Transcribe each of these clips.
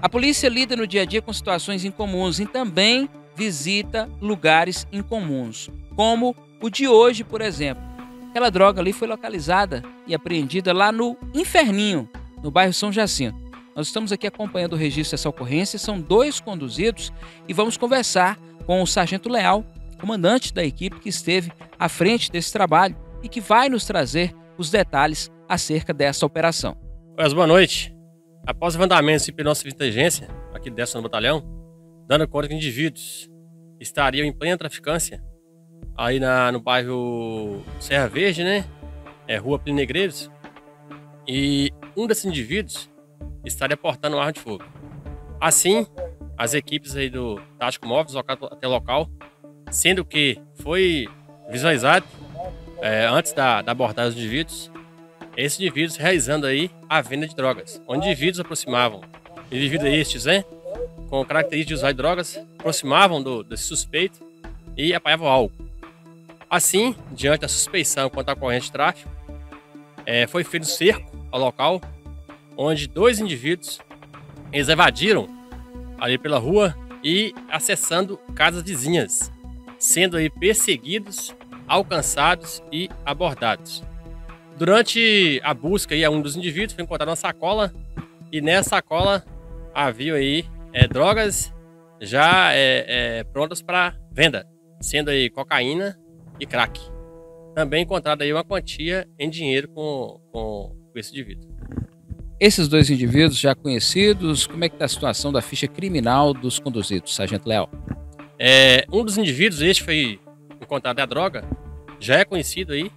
A polícia lida no dia a dia com situações incomuns e também visita lugares incomuns, como o de hoje, por exemplo. Aquela droga ali foi localizada e apreendida lá no Inferninho, no bairro São Jacinto. Nós estamos aqui acompanhando o registro dessa ocorrência, são 2 conduzidos e vamos conversar com o Sargento Leal, comandante da equipe que esteve à frente desse trabalho e que vai nos trazer os detalhes acerca dessa operação. Boa noite. Após levantamentos pela nossa inteligência, aqui dessa no batalhão, dando conta que indivíduos estariam em plena traficância, aí no bairro Serra Verde, né? Rua Plínio Negreiros, e um desses indivíduos estaria portando uma arma de fogo. Assim, as equipes aí do Tático Móvel deslocaram até o local, sendo que foi visualizado, antes da abordagem dos indivíduos, esses indivíduos realizando aí a venda de drogas, onde indivíduos aproximavam, indivíduos estes, né, com características de usar drogas, aproximavam desse suspeito e apanhavam algo. Assim, diante da suspeição quanto à corrente de tráfico, foi feito cerco ao local, onde 2 indivíduos eles evadiram ali pela rua e acessando casas vizinhas, sendo aí perseguidos, alcançados e abordados. Durante a busca aí a um dos indivíduos foi encontrada uma sacola e nessa sacola havia aí drogas já prontas para venda, sendo aí cocaína e crack. Também encontrada aí uma quantia em dinheiro com esse indivíduo. Esses 2 indivíduos já conhecidos, como é que está a situação da ficha criminal dos conduzidos, Sargento Leal? Um dos indivíduos, este foi encontrado a droga, já é conhecido aí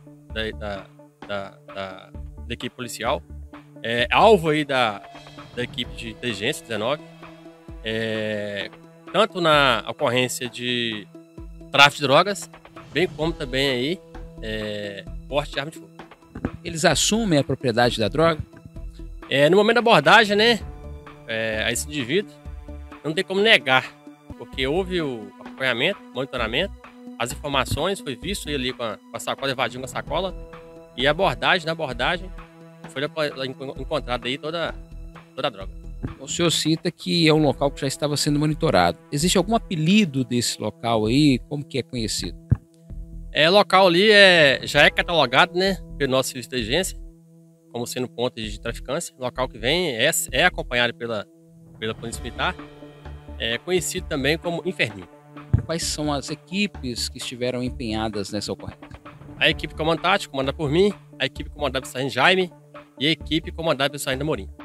da equipe policial, alvo aí da equipe de inteligência 19, tanto na ocorrência de tráfico de drogas, bem como também aí porte de arma de fogo. Eles assumem a propriedade da droga? No momento da abordagem, né, a esse indivíduo, não tem como negar, porque houve o acompanhamento, monitoramento, as informações, foi visto ele ali com a sacola, evadindo com a sacola, e na abordagem, foi encontrada aí toda a droga. O senhor cita que é um local que já estava sendo monitorado. Existe algum apelido desse local aí? Como que é conhecido? O local ali já é catalogado, né, pelo nosso serviço de inteligência, como sendo ponto de traficância. O local que vem é acompanhado pela Polícia Militar, é conhecido também como Inferninho. Quais são as equipes que estiveram empenhadas nessa ocorrência? A equipe comando tático, comandada por mim, a equipe comandada pelo Sargento Jaime e a equipe comandada pelo Sargento Amorim.